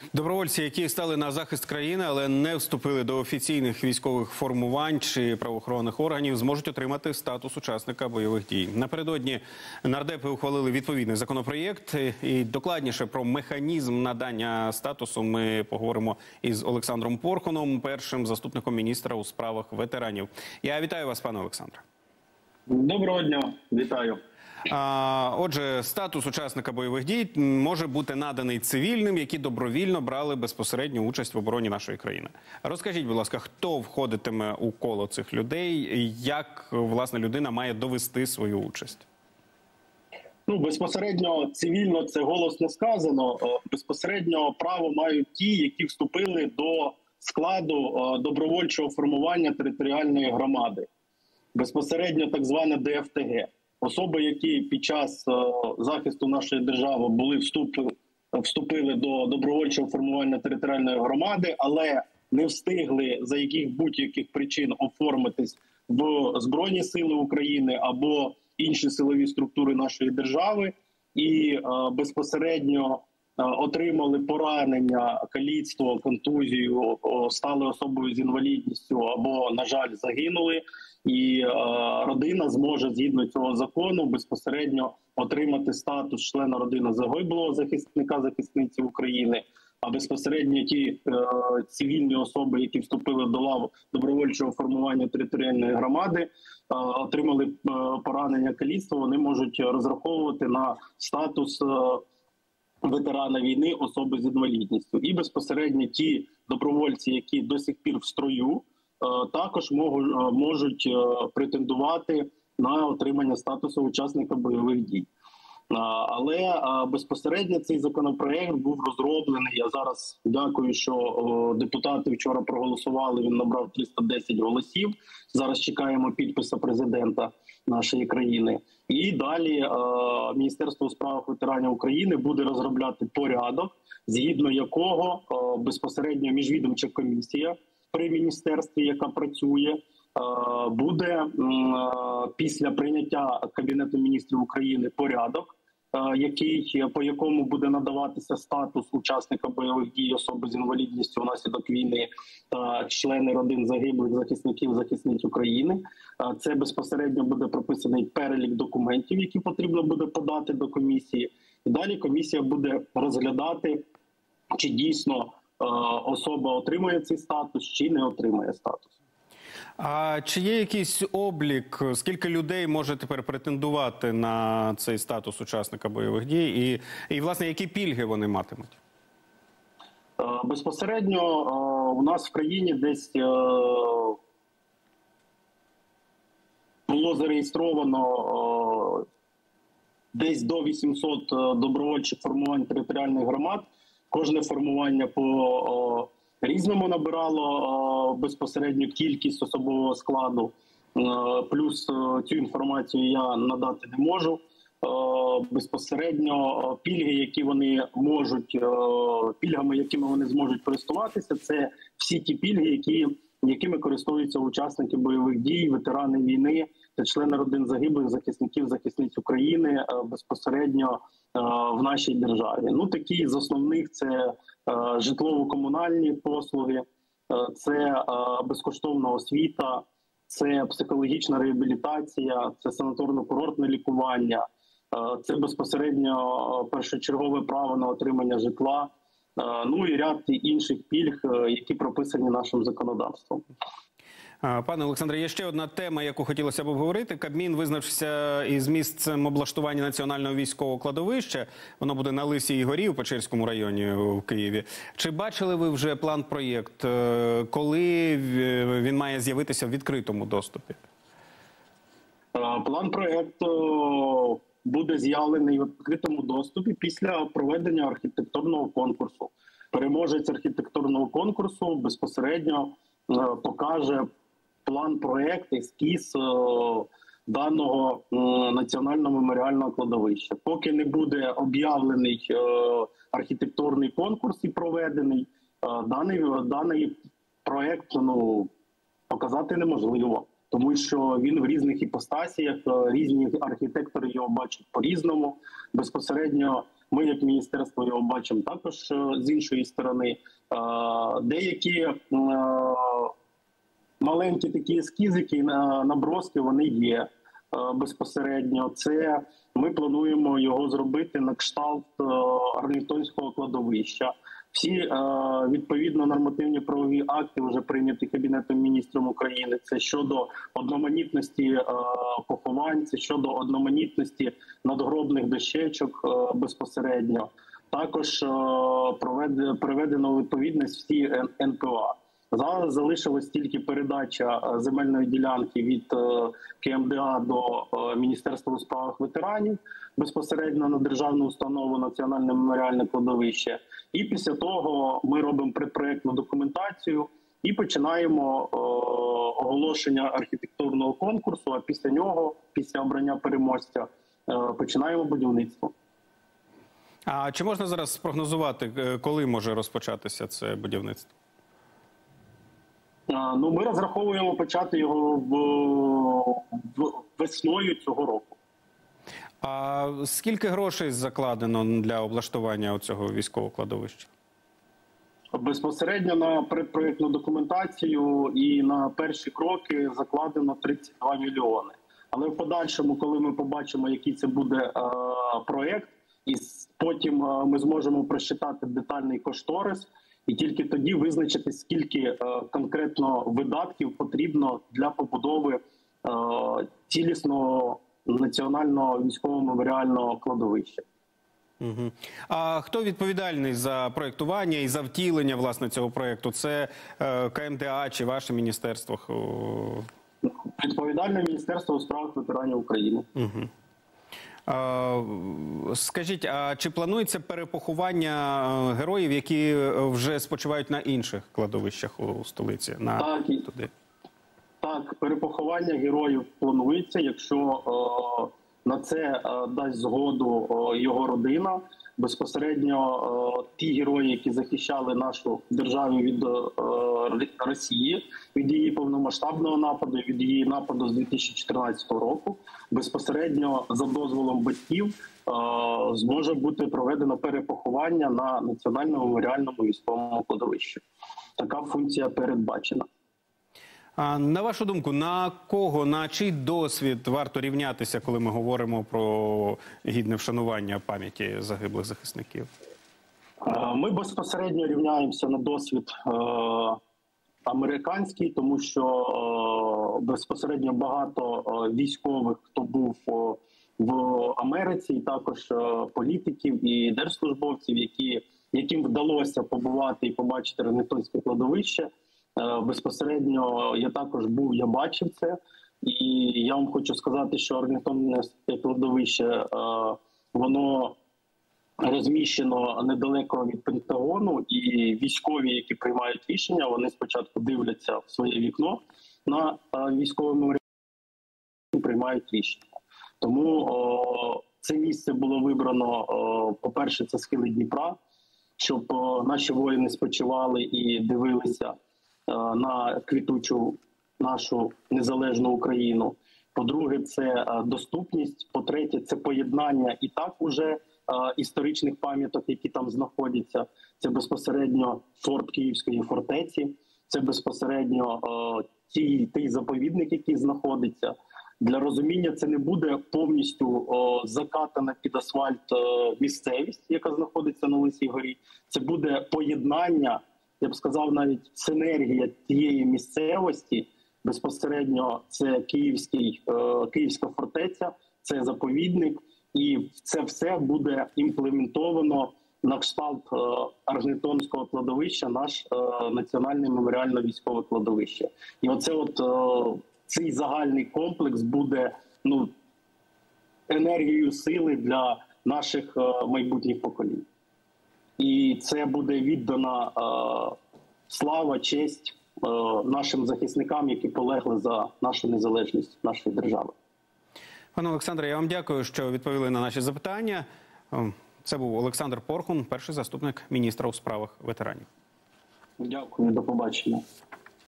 Добровольці, які стали на захист країни, але не вступили до офіційних військових формувань чи правоохоронних органів, зможуть отримати статус учасника бойових дій. Напередодні нардепи ухвалили відповідний законопроєкт. І докладніше про механізм надання статусу ми поговоримо із Олександром Порхуном, першим заступником міністра у справах ветеранів. Я вітаю вас, пане Олександре. Доброго дня, вітаю. Отже, статус учасника бойових дій може бути наданий цивільним, які добровільно брали безпосередню участь в обороні нашої країни. Розкажіть, будь ласка, хто входитиме у коло цих людей і як, власне, людина має довести свою участь? Безпосередньо цивільно це голосно сказано. Безпосередньо право мають ті, які вступили до складу добровольчого формування територіальної громади. Безпосередньо так зване ДФТГ. Особи, які під час захисту нашої держави вступили до добровольчого формування територіальної громади, але не встигли за яких будь-яких причин оформитись в Збройні Сили України або інші силові структури нашої держави і безпосередньо отримали поранення, каліцтво, контузію, стали особою з інвалідністю або, на жаль, загинули. І родина зможе згідно цього закону безпосередньо отримати статус члена родини загиблого захисника-захисниці України, а безпосередньо ті цивільні особи, які вступили до лав добровольчого формування територіальної громади, отримали поранення, каліцтво, вони можуть розраховувати на статус ветерана війни, особи з інвалідністю. І безпосередньо ті добровольці, які до сих пір в строю, також можуть претендувати на отримання статусу учасника бойових дій. Але безпосередньо цей законопроект був розроблений. Я зараз дякую, що депутати вчора проголосували, він набрав 310 голосів. Зараз чекаємо підпису президента нашої країни. І далі Міністерство у справах ветеранів України буде розробляти порядок, згідно якого безпосередньо міжвідомча комісія при міністерстві, яка працює, буде після прийняття Кабінету міністрів України порядок, по якому буде надаватися статус учасника бойових дій, особи з інвалідністю внаслідок війни та члени родин загиблих захисників, захисниць України. Це безпосередньо буде прописаний перелік документів, які потрібно буде подати до комісії. І далі комісія буде розглядати, чи дійсно особа отримує цей статус, чи не отримує статус. А чи є якийсь облік, скільки людей може тепер претендувати на цей статус учасника бойових дій і власне, які пільги вони матимуть? Безпосередньо у нас в країні десь було зареєстровано десь до 800 добровольчих формувань територіальних громад. Кожне формування по різному набирало безпосередньо кількість особового складу. Плюс цю інформацію я надати не можу. Безпосередньо пільги, які вони можуть, пільгами, якими вони зможуть користуватися, це всі ті пільги, якими користуються учасники бойових дій, ветерани війни та члени родин загиблих захисників, захисниць України безпосередньо в нашій державі. Такі з основних – це житлово-комунальні послуги, це безкоштовна освіта, це психологічна реабілітація, це санаторно-курортне лікування, це безпосередньо першочергове право на отримання житла, і ряд інших пільг, які прописані нашим законодавством. Пане Олександре, є ще одна тема, яку хотілося б обговорити. Кабмін визначився із місцем облаштування національного військового кладовища. Воно буде на Лисій горі у Печерському районі у Києві. Чи бачили ви вже план-проєкт? Коли він має з'явитися в відкритому доступі? План-проєкт буде з'явлений в відкритому доступі після проведення архітектурного конкурсу. Переможець архітектурного конкурсу безпосередньо покаже план-проєкт, ескіз даного національного меморіального кладовища. Поки не буде об'явлений архітектурний конкурс і проведений, даний проєкт показати неможливо, тому що він в різних іпостасіях, різні архітектори його бачать по-різному. Безпосередньо Ми, як міністерство, його бачимо також з іншої сторони. Деякі маленькі такі ескізики, наброски, вони є безпосередньо. Це ми плануємо його зробити на кшталт Арлingtonського кладовища. Всі відповідно нормативні правові акти вже прийняті Кабінетом міністрів України. Це щодо одноманітності поховань, це щодо одноманітності надгробних дощечок безпосередньо. Також приведено у відповідність всі НПА. Зараз залишилась тільки передача земельної ділянки від КМДА до Міністерства у справах ветеранів безпосередньо на державну установу Національне меморіальне кладовище. І після того ми робимо предпроектну документацію і починаємо оголошення архітектурного конкурсу, а після нього, після обрання переможця, починаємо будівництво. А чи можна зараз спрогнозувати, коли може розпочатися це будівництво? Ну, ми розраховуємо почати його весною цього року. А скільки грошей закладено для облаштування цього військового кладовища? Безпосередньо на предпроектну документацію і на перші кроки закладено 32 мільйони. Але в подальшому, коли ми побачимо, який це буде проєкт, і потім ми зможемо просчитати детальний кошторис, і тільки тоді визначити, скільки конкретно видатків потрібно для побудови цілісного національного військового меморіального кладовища. Угу. А хто відповідальний за проєктування і за втілення, власне, цього проєкту? Це КМДА чи ваше міністерство? Відповідальне Міністерство у справах ветеранів України. Угу. Скажіть, а чи планується перепоховання героїв, які вже спочивають на інших кладовищах у столиці? Так, перепоховання героїв планується, якщо на це дасть згоду його родина. Безпосередньо ті герої, які захищали нашу державу від Росії, від її повномасштабного нападу, від її нападу з 2014 року, безпосередньо за дозволом батьків зможе бути проведено перепоховання на Національному меморіальному військовому кладовищі. Така функція передбачена. А на вашу думку, на кого, на чий досвід варто рівнятися, коли ми говоримо про гідне вшанування пам'яті загиблих захисників? Ми безпосередньо рівняємося на досвід американський, тому що безпосередньо багато військових, хто був в Америці, і також політиків і держслужбовців, яким вдалося побувати і побачити Арлingtonське кладовище. Безпосередньо я також був, я бачив це, і я вам хочу сказати, що Арлingtonське кладовище, воно розміщено недалеко від Пентагону, і військові, які приймають рішення, вони спочатку дивляться в своє вікно на військовий меморіал і приймають рішення. Тому це місце було вибрано, по-перше, це схили Дніпра, щоб наші воїни спочивали і дивилися на квітучу нашу незалежну Україну. По-друге, це доступність. По-третє, це поєднання і так уже історичних пам'яток, які там знаходяться. Це безпосередньо форт Київської фортеці, це безпосередньо той заповідник, який знаходиться. Для розуміння, це не буде повністю закатана під асфальт місцевість, яка знаходиться на Лисій горі. Це буде поєднання, я б сказав, навіть синергія тієї місцевості. Безпосередньо це Київська фортеця, це заповідник, і це все буде імплементовано на кшталт Арлingtonського кладовища, наш національне меморіально-військове кладовище. І цей загальний комплекс буде енергією сили для наших майбутніх поколінь. І це буде віддана слава, честь нашим захисникам, які полегли за нашу незалежність нашої держави. Пане Олександре, я вам дякую, що відповіли на наші запитання. Це був Олександр Порхун, перший заступник міністра у справах ветеранів. Дякую, до побачення.